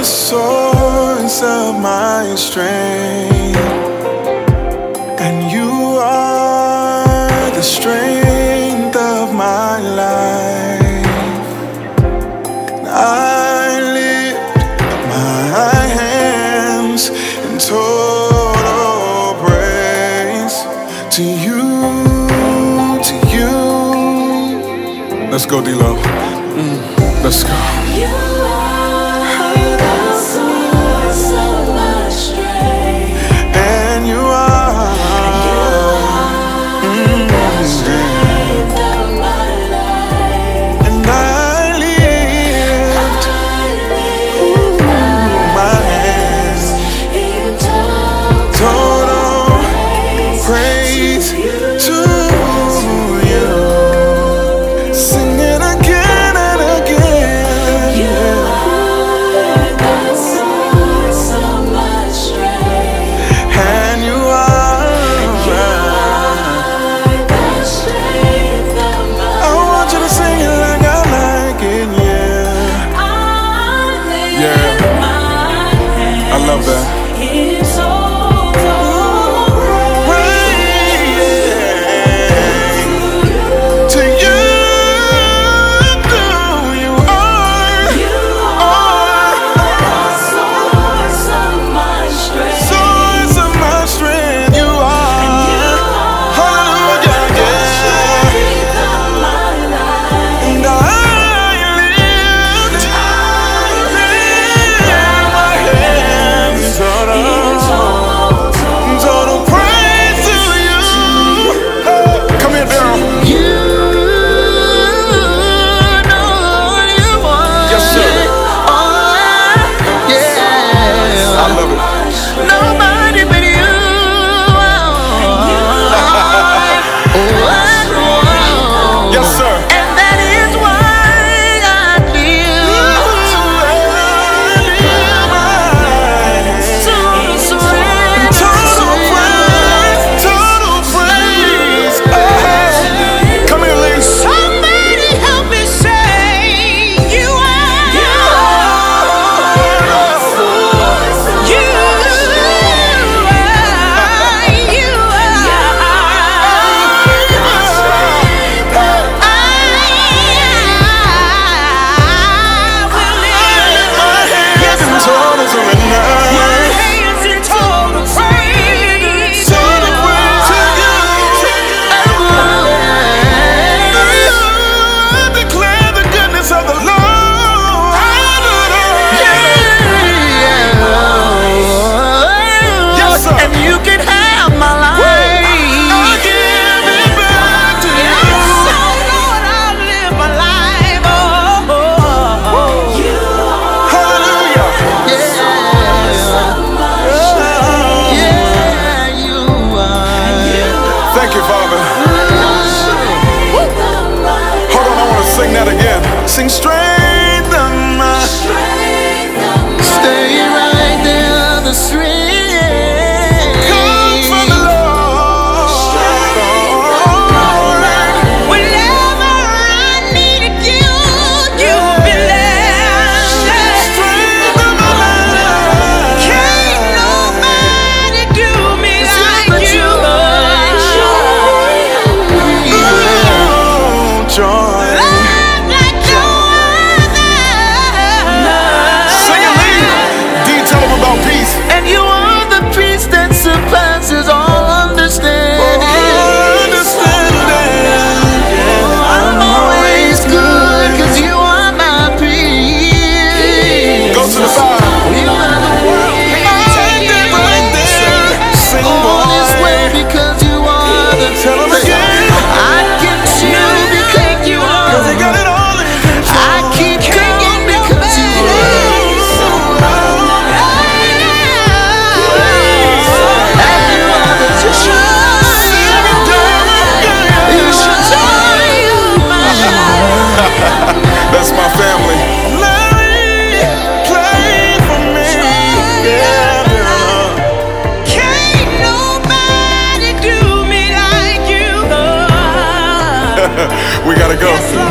source of my strength, and you are the strength of my life. I lift my hands in total praise to you, to you. Let's go, D-Lo. Let's go. I love that. Sing that again. Sing strength of my strength. Stay right there, the strength comes from the Lord. Whenever I needed you, you've been there. Strength of my life. Can't nobody do me like you. Joy. That's my family. Play for me. Yeah. Can't nobody do me like you. We gotta go.